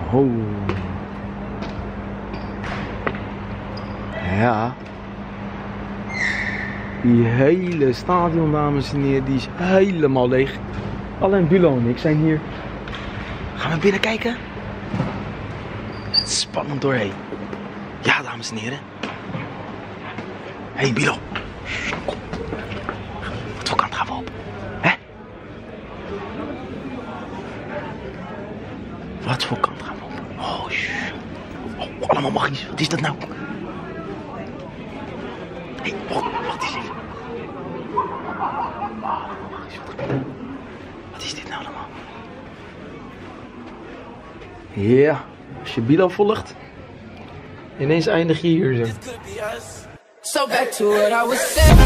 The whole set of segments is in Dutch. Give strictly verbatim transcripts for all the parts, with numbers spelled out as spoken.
Oh. Ja. Die hele stadion, dames en heren, die is helemaal leeg. Alleen Bilo en ik zijn hier. Gaan we binnen kijken? Het is spannend doorheen. Ja, dames en heren. Hé, hey, Bilo. Kom. Wat voor kant gaan we op? Hè? Wat voor kant gaan we op? Oh, shh. Oh, allemaal magisch. Wat is dat nou? Hé, hey, wacht, wacht eens even. Wat is dit nou allemaal? Ja, als je Bilo volgt, ineens eindig je hier zo. So back to what I was saying.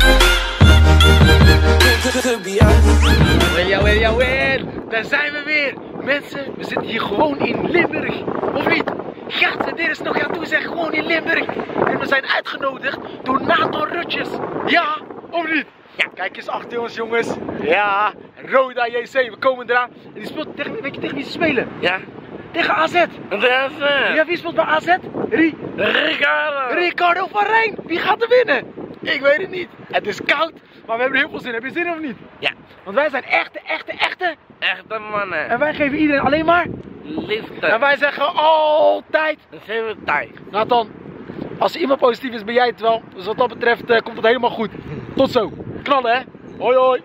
Jawel, jawel, daar zijn we weer. Mensen, we zitten hier gewoon in Limburg. Of niet? Gaat, dit is nog aan toe zeggen, gewoon in Limburg. En we zijn uitgenodigd door Nathan Rutjes. Ja, of niet? Ja, kijk eens achter ons, jongens. Ja, Roda J C, we komen eraan. En die speelt tegen, weet je tegen wie ze spelen? Ja. Tegen A Z. A Z. Ja, wie speelt bij A Z? Rie. Ricardo. Ricardo van Rijn. Wie gaat er winnen? Ik weet het niet. Het is koud, maar we hebben heel veel zin. Heb je zin of niet? Ja. Want wij zijn echte, echte, echte... Echte mannen. En wij geven iedereen alleen maar... liefde. En wij zeggen altijd... tijd. Nathan, als iemand positief is, ben jij het wel. Dus wat dat betreft uh, komt het helemaal goed. Tot zo. Knallen, hè. Hoi, hoi.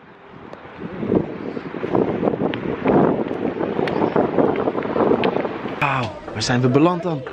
Wauw, waar zijn we beland dan?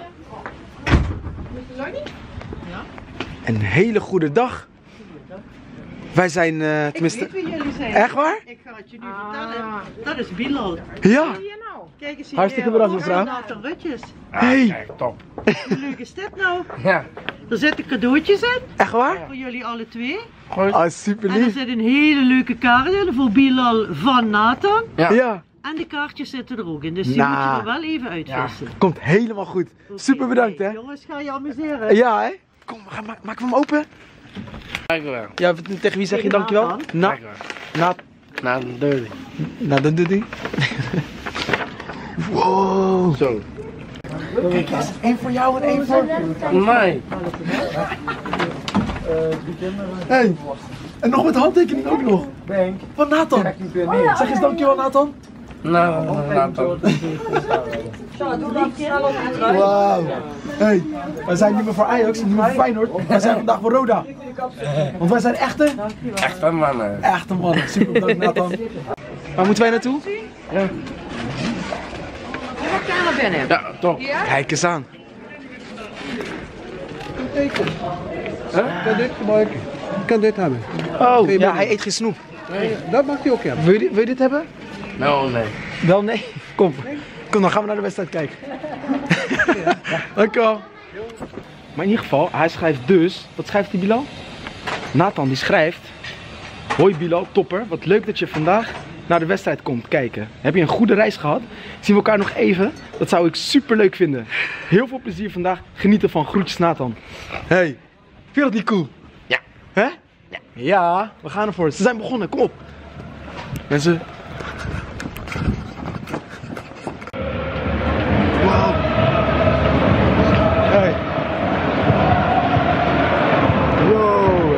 Een hele goede dag. Wij zijn, uh, tenminste... Ik weet wie jullie zijn. Echt waar? Ik ga het je nu vertellen. Dat is Bilal. Ja. Kijk eens hier. Hartstikke bedankt, mevrouw. Nathan Rutjes. Hey. Kijk, top. Hoe leuk is dit nou? Ja. Er zitten cadeautjes in. Echt waar? Voor jullie alle twee. Ah, super En er lief. zit een hele leuke kaart in voor Bilal van Nathan. Ja. Ja. En de kaartjes zitten er ook in. Dus die Nou. moet je er wel even uitvissen. Komt helemaal goed. Oké, Super bedankt, hè. hey, jongens, ga je amuseren. Ja, hè. Kom, we gaan, ma maken we hem open? Dankjewel. Ja, tegen wie zeg je Tegen dankjewel? Nathan. Na, Dankjewel. na, Nou, de deur. na, dan doe die. Wow. Zo. Kijk eens, één voor jou en één voor... Nee. Hey. En nog met handtekening ook nog. Van Nathan. Zeg eens dankjewel, Nathan. Nou, nou, top. Wauw. Hey, wij zijn niet meer voor Ajax, niet meer voor Feyenoord. Wij zijn vandaag voor Roda. Want wij zijn echte, Echte mannen. echte mannen. Super bedankt, Nathan. Waar moeten wij naartoe? Ja. Je mag daar naar binnen. Ja, top. Kijk eens aan. Huh? Kan dit gebruiken? Ik kan dit hebben. Oh, ja, hij eet geen snoep. Nee, dat mag hij ook hebben. Wil je, dit- wil je dit hebben? Nou, nee. Wel, nee. Kom. Kom, dan gaan we naar de wedstrijd kijken. Dankjewel. Maar in ieder geval, hij schrijft dus... Wat schrijft die Bilal? Nathan die schrijft... Hoi Bilal, topper. Wat leuk dat je vandaag naar de wedstrijd komt kijken. Heb je een goede reis gehad? Zien we elkaar nog even? Dat zou ik super leuk vinden. Heel veel plezier vandaag. Geniet ervan. Groetjes Nathan. Hey, vind je dat niet cool? Ja. Hè? Ja. Ja, we gaan ervoor. Ze zijn begonnen. Kom op. Mensen... Wow. Hey. Wow.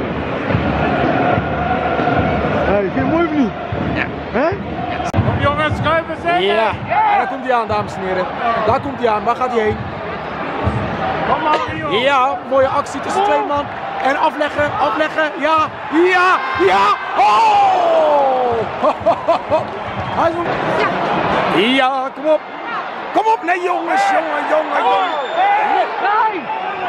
Hey, vind je het mooi of niet? Ja. Hè? Kom jongens, schuiven zitten! Ja. En daar komt hij aan, dames en heren. Daar komt hij aan. Waar gaat hij heen? Kom maar, joh! Ja, mooie actie tussen twee man. En afleggen, afleggen. Ja, ja, ja. Oh! Hij is ja. Ja, kom op. Kom op. Nee, jongens, jongen, jongen, jongen. Nee.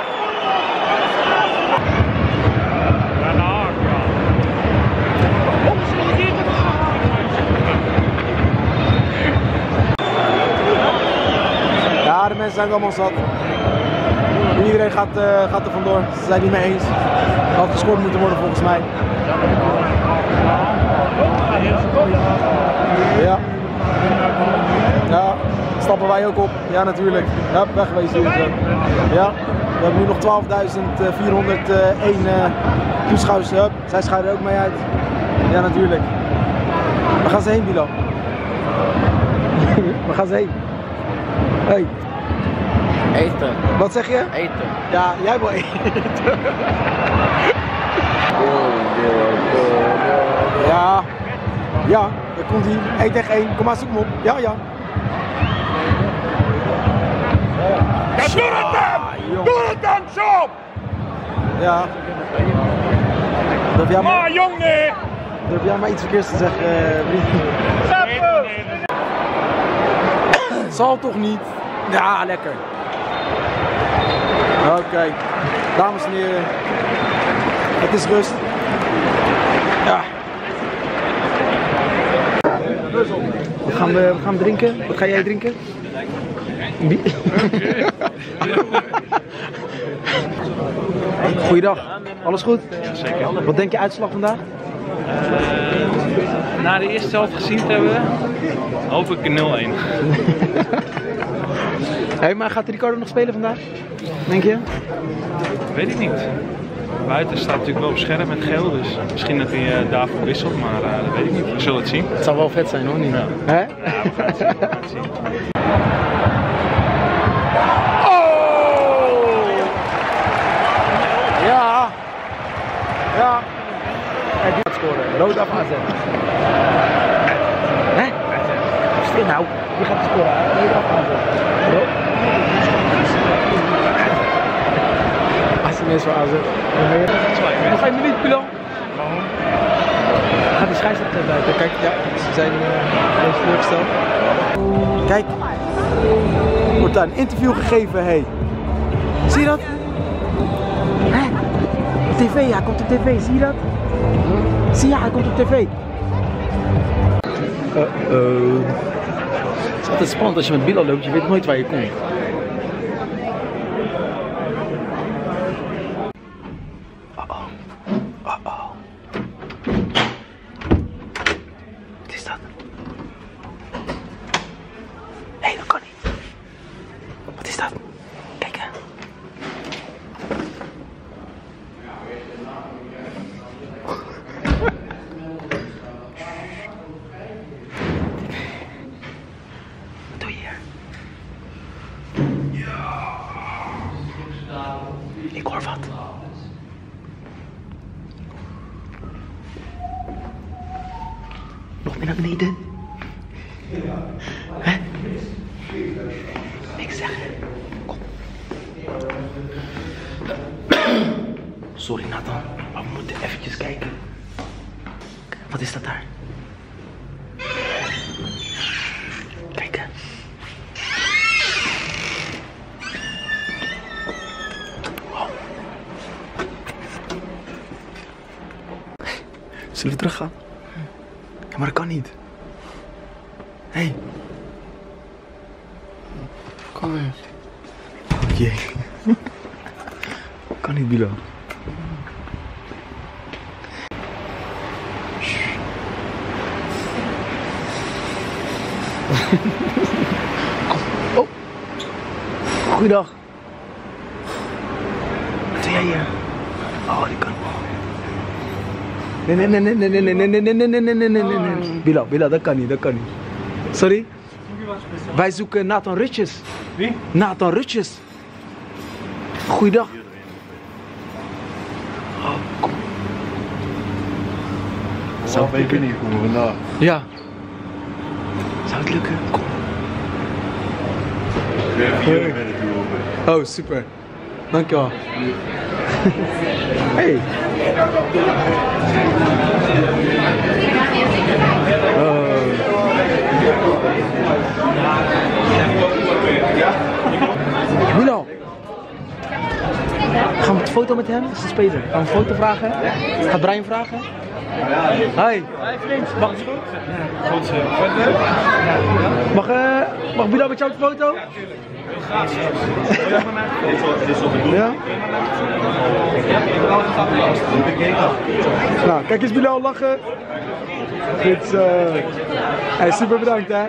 Ja, de mensen zijn het allemaal zat. Iedereen gaat, uh, gaat er vandoor. Ze zijn het niet mee eens. Het had gescoord moeten worden volgens mij. Ja. Ja, stappen wij ook op. Ja, natuurlijk. Ja, wegwezen hier zo. Ja, we hebben nu nog twaalfduizend vierhonderdéén uh, toeschouwers. Hup, zij scheiden er ook mee uit. Ja, natuurlijk. Waar gaan ze heen, Bilal? Waar gaan ze heen? Hey, Eten. wat zeg je? Eten. Ja, jij wil eten. Ja, ja, daar komt hij. één tegen één. Kom maar, zoek hem op. Ja, ja. Ja, doe het dan! Doe het dan, zo! Ja. Durf jij maar, Maar jongen! durf jij maar iets verkeerds te zeggen, eh, vriend? Zal toch niet? Ja, lekker. Oké, dames en heren. Het is rust. Ja. Wat gaan we, wat gaan we drinken? Wat ga jij drinken? Wie? Goeiedag, alles goed? Zeker. Wat denk je uitslag vandaag? Uh, na de eerste helft gezien te hebben, hoop ik een nul één. Hey, maar gaat Ricardo nog spelen vandaag? Denk je? Weet ik niet. Buiten staat natuurlijk wel op scherm met geel, dus misschien dat hij uh, daarvoor wisselt, maar uh, dat weet ik niet. We zullen het zien. Het zou wel vet zijn hoor, niet? Ja. Hè? Ja, we gaan het zien. We gaan het zien. Ja. Ja. En die gaat scoren. Rood af A Z. Hè? Wat is dit nou? Wie gaat scoren? Rood af A Z. Als je mensen voor A Z. Nog één minuut, Pilan. Gaat die scheidsrechter buiten? Kijk, ja, ze zijn uh, teleurgesteld. Kijk. Wordt daar een interview gegeven, hey. Zie je dat? Hè? Op tv, ja, hij komt op tv, zie je dat? Zie je, hij komt op tv. Uh-oh. Het is altijd spannend als je met Bilal loopt, je weet nooit waar je komt. Uh-oh. Uh-oh. Wat is dat? Hé, hey, dat kan niet. Wat is dat? Kijk hè. Wat doe je hier? Ik hoor wat. Nog meer naar beneden. Hè? Niks zeggen. Kom. Sorry Nathan, maar we moeten eventjes kijken. Wat is dat daar? Kijk hè. Wow. Zullen we teruggaan? Ja, maar dat kan niet. Hé. Hey. Kom weer. Oh jee. Kan niet, Bilo. Oh. Goeiedag. Wat doe jij hier? Oh, die kan. Nee, nee, nee, nee, nee, nee, nee, nee, nee, nee, nee, nee, nee, nee, nee. Bilo, Bilo, dat kan niet, dat kan niet. Sorry? Wij zoeken Nathan Rutjes. Wie? Nathan Rutjes. Goeiedag. Oh, kom. Zou het lukken? niet komen vandaag. Ja. Zou het lukken? Kom. Oh, super. Dankjewel. Hey. Oh. Milo. Gaan we een foto met hem? Dat is een speler. Gaan we een foto vragen? Gaat Brian vragen? Hi. Hey vriend, mag het goed? Ja, goed zo. Mag, uh, mag Bilal met jou op de foto? Ja? Nou, kijk eens Bilal lachen. Dit is, uh... hey, super bedankt hè.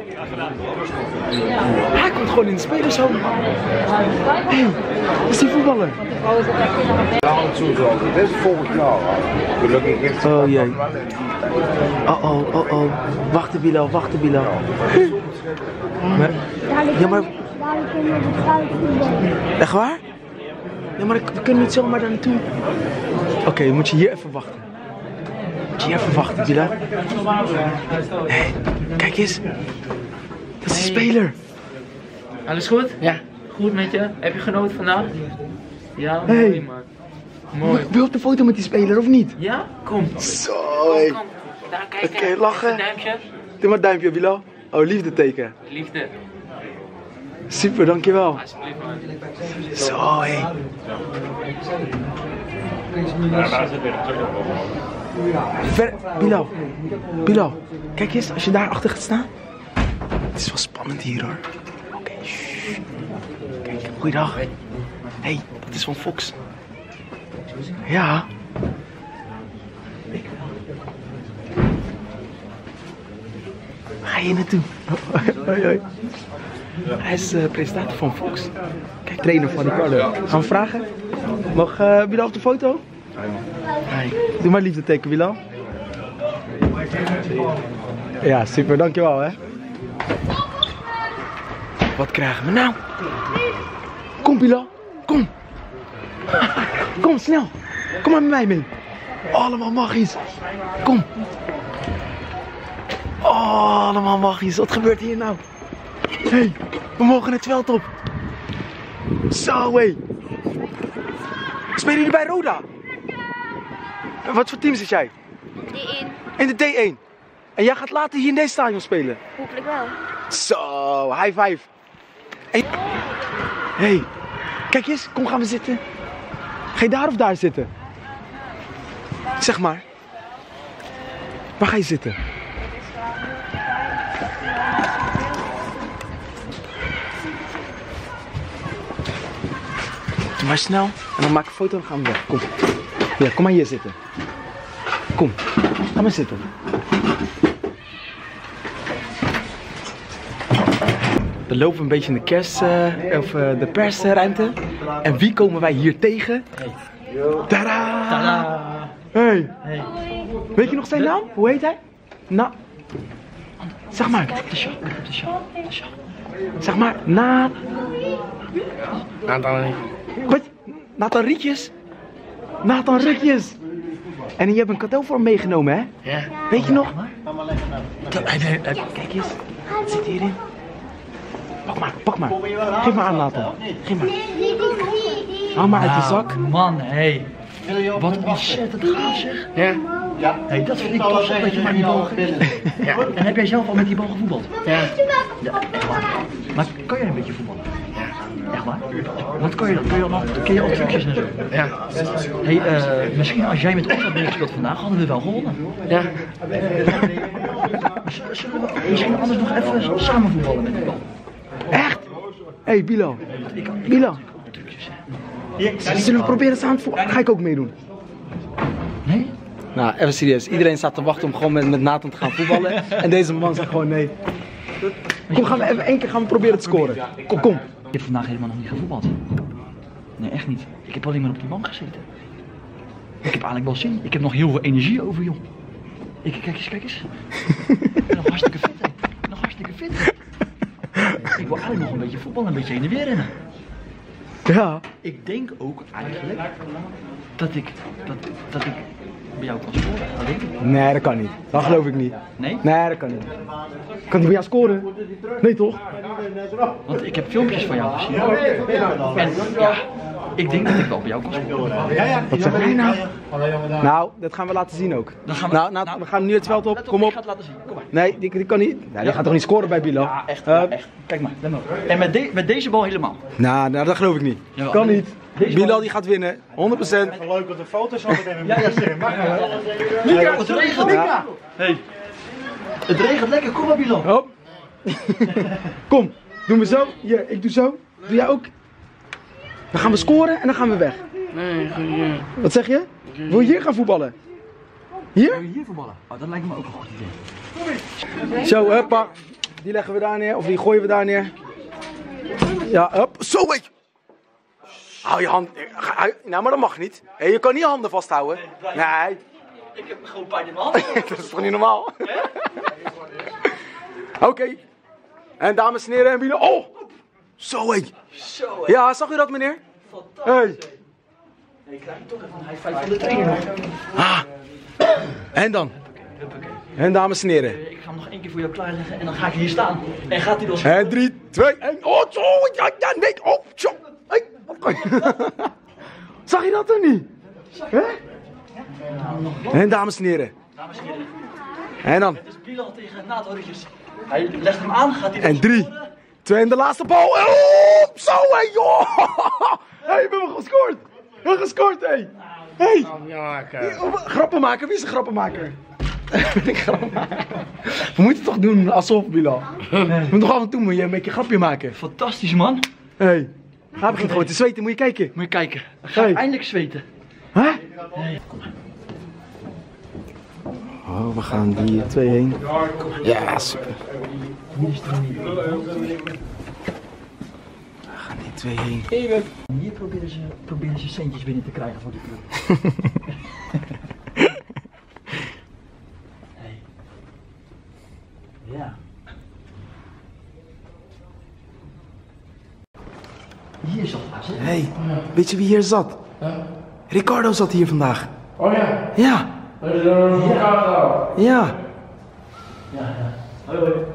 Hij komt gewoon in de spelershome. Hé, dat is die voetballer. Dit is volgens jou. Gelukkig heeft Oh jee. Oh oh, oh oh. Wachten Bilal, wachten Bilal. Maar, ja maar, we kunnen waarschijnlijk voetballen. Echt waar? Ja, maar we kunnen niet zomaar daar naartoe. Oké, okay, moet je hier even wachten. Moet je hier even wachten, Bila. Hey, kijk eens. Dat is de speler. Alles goed? Ja. Goed met je? Heb je genoten vandaag? Ja, hey. Mooi man. Mooi. Wil je op de foto met die speler of niet? Ja? Kom. Zo. Kom, kom. Daar, kijk. Oké, okay, lachen. Duimpje. Doe maar duimpje, Bila. Oh, liefde teken. Liefde. Super, dankjewel. Alsjeblieft man. Zo, hé. Hey. Ver, Bilal, Bilal, kijk eens, als je daar achter gaat staan. Het is wel spannend hier hoor. Oké, okay, kijk, goeiedag. Hé, hey, dat is van Fox. Ja. Waar ga je naartoe? Hoi, hoi. Hij is uh, presentator van Fox. Kijk, trainer van die Carlo. Gaan we vragen? Mag uh, Bilal op de foto? Hi. Doe maar liefde teken, Bilal. Ja, super, dankjewel hè. Wat krijgen we nou? Kom Bilal, kom. Kom snel. Kom maar met mij mee. Allemaal magisch. Kom. Oh, allemaal magisch. Wat gebeurt hier nou? Hé, hey, we mogen het veld op. Zo hé. Spelen jullie bij Roda? Wat voor team zit jij? D één. In de D één. En jij gaat later hier in deze stadion spelen? Hopelijk wel. Zo, high five. Hé, hey, kijk eens, kom gaan we zitten. Ga je daar of daar zitten? Zeg maar. Waar ga je zitten? Doe maar snel en dan maak ik een foto en dan gaan we weg. Kom. Ja, kom maar hier zitten. Kom, ga maar zitten. We lopen een beetje in de kerst, uh, of uh, de persruimte. En wie komen wij hier tegen? Tada! Tada! Hey. Hey. Weet je nog zijn naam? Hoe heet hij? Nou, zeg maar. De show, de show, de show. Zeg maar, na... Nathan. Wat? Nathan Rietjes? Nathan Rietjes! En je hebt een cadeau voor hem meegenomen, hè? Ja. Weet je nog? Kijk eens. Wat zit hierin? Pak maar, pak maar. Geef maar aan, Nathan. Geef maar. Hou maar uit je zak. Man, hé. Hey. Wat ontzettend gaaf zeg. Ja. Ja. Hey, dat vind ik toch zo dat je maar die bal ja. En heb jij zelf al met die bal gevoetbald? Ja. Ja, echt waar. Maar kan jij een beetje voetballen? Ja. Echt waar? Wat kan je dan? Kun je al, ken je al trucjes en zo? Ja. Hey, uh, misschien als jij met ons had meegespeeld vandaag, hadden we wel gewonnen. Ja. Zullen we misschien anders nog even samen voetballen met die bal? Echt? Hé, hey, Bilal. Bilal. Zullen we proberen samen te voetballen? Ga ik ook meedoen? Nee? Nou, even serieus. Iedereen staat te wachten om gewoon met, met Nathan te gaan voetballen. En deze man zegt gewoon nee. Kom, gaan we even één keer gaan we proberen te scoren. Kom, kom. Ik heb vandaag helemaal nog niet gevoetbald. Nee, echt niet. Ik heb alleen maar op die bank gezeten. Ik heb eigenlijk wel zin. Ik heb nog heel veel energie over, joh. Ik, kijk eens, kijk eens. Ik ben nog hartstikke fit, hè. Ik ben nog hartstikke fit. Ik wil eigenlijk nog een beetje voetballen, een beetje heen en weer rennen. Ja. Ik denk ook eigenlijk dat ik, dat, dat ik bij jou kan scoren. Dat denk ik. Nee, dat kan niet. Dat geloof ik niet. Nee? Nee, dat kan niet. Kan hij bij jou scoren? Nee, toch? Want ik heb filmpjes van jou gezien. En ja, ik denk dat ik wel bij jou kan scoren. Wat zeg jij nou? Nou, dat gaan we laten zien ook. Dan gaan we, nou, nou, nou, we gaan nu het veld op. Kom op. Ik ga het laten zien. Kom maar. Nee, die, die kan niet. Nee, die gaat toch niet scoren bij Bilal? Ja, echt. Uh, Ja, echt. Kijk maar. Let maar op. En met, de, met deze bal helemaal. Nou, nou, dat geloof ik niet. Jawel. Kan niet. Deze Bilal bal- die gaat winnen. honderd procent. Leuk op de foto's altijd even. Ja, ja, zeker. Mika, het regent. Ja. Hey. Het regent lekker. Kom maar, Bilal. Hop. Kom, doen we zo. Hier, ik doe zo. Doe jij ook? Dan gaan we scoren en dan gaan we weg. Nee, ja. Wat zeg je? Wil je hier gaan voetballen? Hier? Wil je hier voetballen? Oh, dat lijkt me ook een goed idee. Zo, huppa. Die leggen we daar neer, of die gooien we daar neer. Ja, hup. Zo, weet je. Hou je hand. Nou, maar dat mag niet. Hey, je kan niet je handen vasthouden. Nee. Ik heb gewoon pijn in mijn handen. Dat is toch niet normaal? Oké. Okay. En dames en heren, en Bielen. Oh! Zo hé. Zo, hè. Ja, zag u dat meneer? Fantastisch. Hey. Nee, ik krijg je toch even een high five van de trainer. Ah. En dan? En dames en heren. Ik ga hem nog één keer voor jou klaarleggen en dan ga ik hier staan. En gaat hij dan... En drie, twee, één. Oh, zo. Ja, ja, nee. Oh, zo. Hey. Zag je dat er niet? Hè? En dames en heren. Dames en heren. En dan? Het is Bilal tegen Nathan Rutjes. Hij legt hem aan, gaat hij dan En drie, scoren? twee en de laatste bal. Oh, zo hé, joh. Hé, we hebben gescoord. We hebben gescoord, hé. Hé. Grappenmaker, wie is de grappenmaker? Ben ik grappenmaker? We moeten toch doen alsof, Bilal. We moeten toch af en toe moet je een beetje een grapje maken. Fantastisch, man. Hé. Hey. Hij begint gewoon te zweten, moet je kijken. Moet je kijken. Dan ga ik Hey. eindelijk zweten. Hè? Oh, we gaan die twee heen. Ja, super. We gaan die twee heen. Hier proberen ze, proberen ze centjes binnen te krijgen voor de club. Hey. Ja. Hier zat hij, zeg. Hé, hey, weet je wie hier zat? Ricardo zat hier vandaag. Oh ja. Ja. Dat is een advocaat nou. Ja. Ja, ja. Hallo.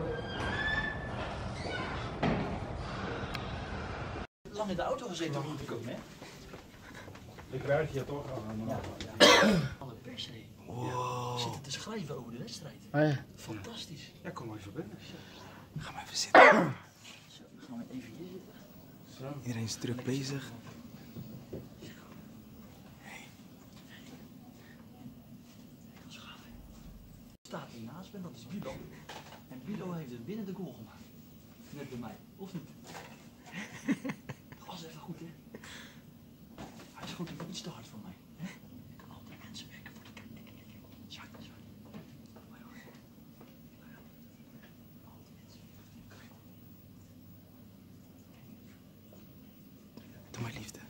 Lang in de auto gezeten om hier te komen, hè? Ik krijg je toch aan. Ja. Alle pers, hè? Wow. Zitten te schrijven over de wedstrijd. Oh ja. Fantastisch. Ja, kom maar even binnen. Ga maar even zitten. Zo, dan gaan we even hier zitten. Iedereen is druk bezig. Staat hiernaast ben, dat is Bilo. En Bilo heeft het binnen de goal gemaakt. Net bij mij, of niet? Dat was even goed, hè? Hij schoot even iets te hard voor mij. Hè? Ik kan altijd mensen werken voor de kijk. Zwart, zwart. Doe maar liefde.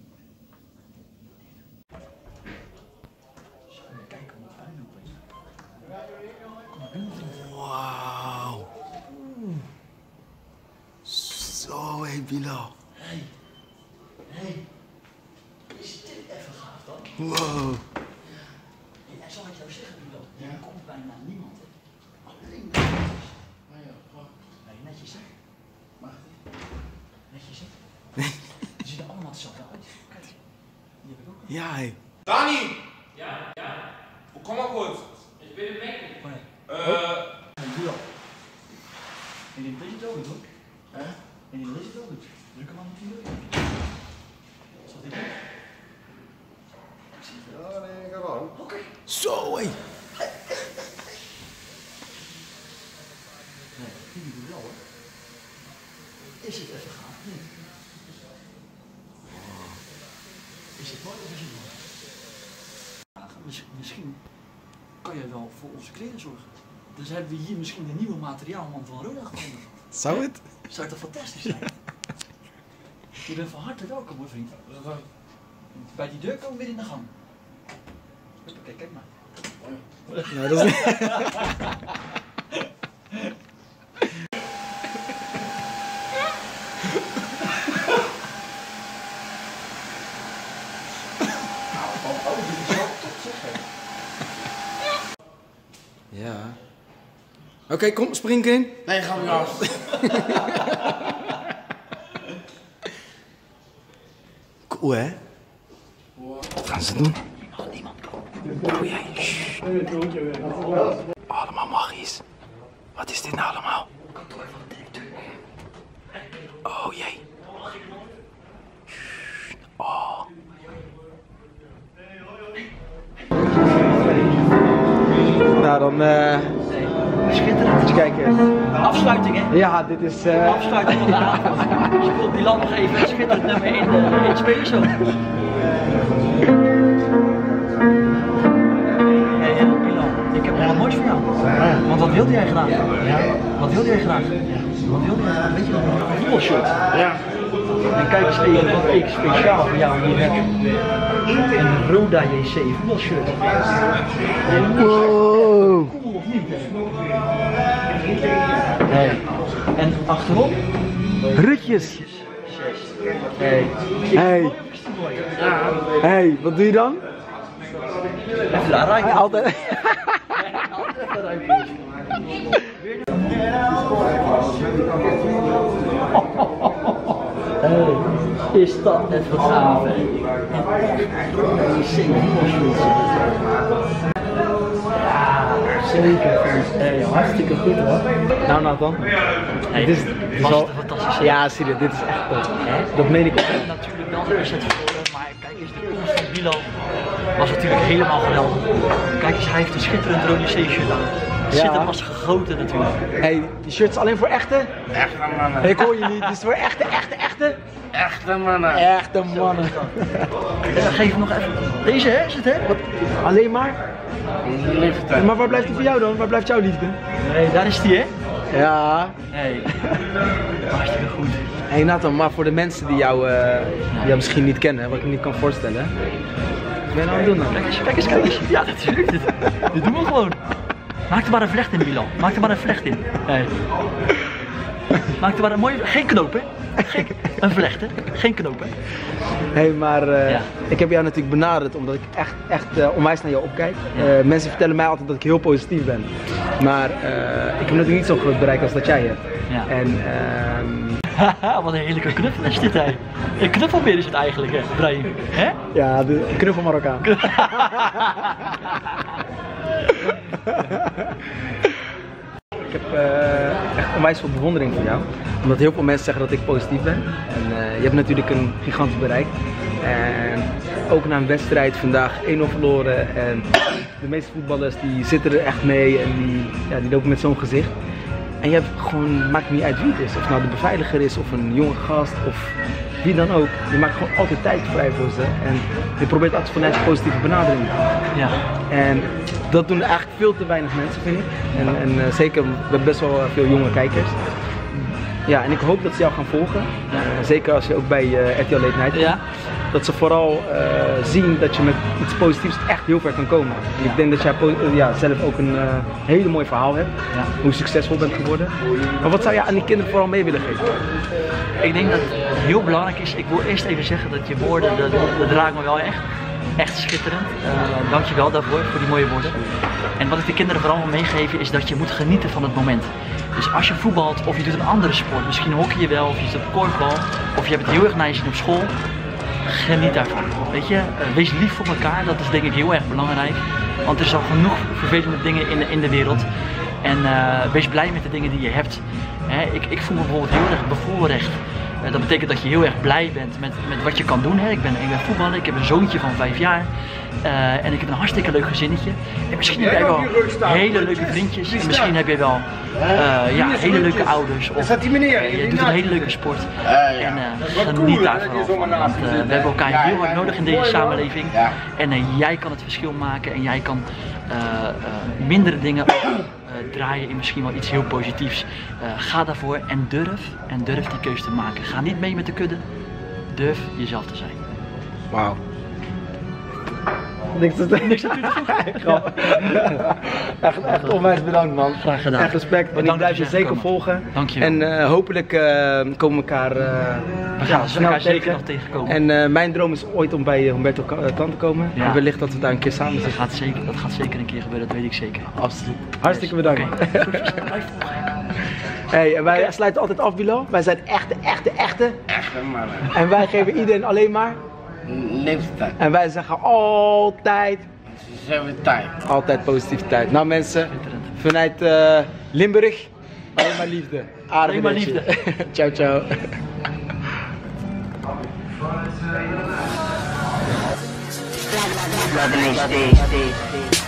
Kijk, hoe het puin op is. Wauw. Zo hé, Bilal. Hé, hé. Is dit even gaaf dan? Wow. En zal ik jou zeggen, Bilo, hier komt bijna niemand, hè? Alleen maar nee, netjes, hè? Netjes, hè? Ze zien er allemaal hetzelfde uit. Kijk, die heb ik ook nog. Ja hé. Dani! Ja, ja. Kom maar goed. Ik ben er weg. Oh, nee. Eh. Hey, Bilo. En die leest het ook niet, hoor. Hè? En die leest het ook niet. Druk hem aan op die deur. Zat dit ook? Ja, nee, ga aan. Oké. Zo hé. Nee, die doet wel, hoor. Is het even gaaf? Nee. Is het mooi of is het mooi? Ja, misschien, misschien kan jij wel voor onze kleren zorgen. Dus hebben we hier misschien de nieuwe materiaalman van Roda gevonden. Zou het? Zou het toch fantastisch zijn? Je bent van harte welkom, hoor, vriend. Bij die deur komen we weer in de gang. Kijk, kijk maar. Nee, dat is niet. Ja. Oké, okay, kom, spring erin. Nee, ga weer af. Cool hè? Wat gaan ze doen? Oh jij. Shh. Allemaal magisch. Wat is dit nou allemaal? Oh jee. Oh. Nou dan eh. Schitterend. Even kijken. Afsluiting, hè? Ja, dit is. Uh... Afsluiting van de avond. Dus ik wil Bilal nog even een schitterend nummer in, uh, in het spelen zo. Hey, uh, Bilal, ik heb nog wat moois voor jou. Want wat wilde jij graag? Wat wilde jij graag? Wat wilde jij graag? Weet je nog, een voetbalshirt. Ja. En kijk eens even wat ik speciaal voor jou hier heb. Een Roda J C voetbalshirt. Wow. Cool of niet? Nee. En achterop Rutjes. Hey. Hey. Hey, wat doe je dan? Even daar ruiken. Altijd. Altijd even ruiken. Hey, is dat even gaaf, hè? Zeker. Ja, zeker. Hey, hartstikke goed hoor. Nou, Nathan. Hey, dit is, dit is was al... het fantastisch. Ja, zie je, dit is echt top. Dat meen ik ook. Natuurlijk wel de wedstrijd verloren, maar kijk eens, de komst van Bilal was natuurlijk helemaal geweldig. Kijk eens, hij heeft een schitterend rode C-shirt aan. Het Ja. zitten was gegoten natuurlijk. Hey, die shirt is alleen voor echte? Echte mannen. Ik hoor je niet, het is voor echte, echte, echte? Echte mannen. Echte mannen. Ja, geef hem nog even. Deze hè, is het hè? Wat? Alleen maar? Liefde. Maar waar blijft die voor jou dan? Waar blijft jouw liefde? Nee, daar is die hè? Ja. Nee. Hartstikke goed. Hé hey Nathan, maar voor de mensen die jou, uh, die jou misschien niet kennen, wat ik me niet kan voorstellen. Wat ben je nou aan het doen dan? Kijk eens, kijk eens, kijk eens. Ja, natuurlijk. Dit, dit doen we gewoon. Maak er maar een vlecht in, Bilal. Maak er maar een vlecht in. Nee. Maak er maar een mooie... Geen knoop, hè? Geen... Een vlecht, hè? Geen knoop, hè? Hé, hey, maar uh, Ja. ik heb jou natuurlijk benaderd omdat ik echt, echt uh, onwijs naar jou opkijk. Uh, mensen vertellen mij altijd dat ik heel positief ben. Maar uh, ik heb natuurlijk niet zo'n groot bereik als dat jij hebt. Ja. En uh, Haha, wat een heerlijke knuffel is dit, hè? Een knuffelbeer is het eigenlijk, hè, Brian? Hè? ja, de knuffel Marokkaan. Ik heb uh, echt onwijs veel bewondering voor jou. Omdat heel veel mensen zeggen dat ik positief ben. En uh, je hebt natuurlijk een gigantisch bereik. En ook na een wedstrijd vandaag één nul verloren. En de meeste voetballers die zitten er echt mee en die, ja, die lopen met zo'n gezicht. En je hebt gewoon, maakt niet uit wie het is. Of het nou de beveiliger is of een jonge gast of wie dan ook. Je maakt gewoon altijd tijd vrij voor ze. En je probeert altijd vanuit een positieve benadering. Ja. En dat doen eigenlijk veel te weinig mensen, vind ik. En, en uh, zeker, we hebben best wel veel jonge kijkers. Ja, en ik hoop dat ze jou gaan volgen. Uh, zeker als je ook bij uh, R T L Late Night komt. Ja. Dat ze vooral uh, zien dat je met iets positiefs echt heel ver kan komen. En ik denk dat jij uh, ja, zelf ook een uh, hele mooi verhaal hebt. Ja. Hoe succesvol bent geworden. Maar wat zou je aan die kinderen vooral mee willen geven? Ik denk dat het heel belangrijk is. Ik wil eerst even zeggen dat je woorden, dat, dat raakt me wel echt. Echt schitterend. Uh, Dank je wel daarvoor, voor die mooie woorden. En wat ik de kinderen vooral wil meegeven is dat je moet genieten van het moment. Dus als je voetbalt of je doet een andere sport, misschien hockey je wel of je zit op korfbal of je hebt het heel erg naar je zin op school, geniet daarvan. Weet je, uh, wees lief voor elkaar, dat is denk ik heel erg belangrijk. Want er zijn al genoeg vervelende dingen in de, in de wereld. En uh, wees blij met de dingen die je hebt. Hè, ik, ik voel me bijvoorbeeld heel erg bevoorrecht. Uh, dat betekent dat je heel erg blij bent met, met wat je kan doen. Hè. Ik ben, ik ben voetballer, ik heb een zoontje van vijf jaar. Uh, en ik heb een hartstikke leuk gezinnetje. En misschien heb jij wel hele leuke vriendjes. En misschien heb jij wel uh, ja, hele leuke ouders. Of uh, je doet een hele leuke sport. En uh, geniet daar vooral van. Want uh, we hebben elkaar heel hard nodig in deze samenleving. En uh, jij kan het verschil maken. En jij kan uh, uh, mindere dingen uh, draaien in misschien wel iets heel positiefs. Uh, ga daarvoor en durf. En durf die keuze te maken. Ga niet mee met de kudde. Durf jezelf te zijn. Wauw. Niks te niks te doen. Echt, echt onwijs bedankt man. Graag gedaan. Echt respect. En ik blijf je zeker komen. volgen. Dankjewel. En uh, hopelijk uh, komen we elkaar, uh, we gaan ja, snel elkaar zeker tegen. nog tegenkomen. En uh, mijn droom is ooit om bij Humberto Tan te komen. Ja. En wellicht dat we daar een keer samen Dat zitten. gaat zeker, dat gaat zeker een keer gebeuren, dat weet ik zeker. Absoluut. Hartstikke bedankt. Oké, blijf volgen. Hey, en wij sluiten altijd af, Bilal. Wij zijn echte, echte, echte. Echte mannen. En wij geven iedereen alleen maar. Liefde. En wij zeggen altijd. Positiviteit. Altijd positiviteit. Nou mensen, vanuit uh, Limburg, alleen maar liefde. Alleen maar liefde. Ciao, ciao. Love